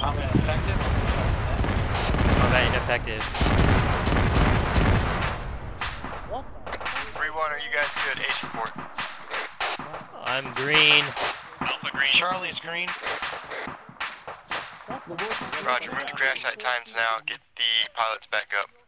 Combat effective? Combat ineffective. What the? 3-1, are you guys good? H report. I'm green. Alpha green. Charlie's green. Roger, move to crash site times now. Get the pilots back up.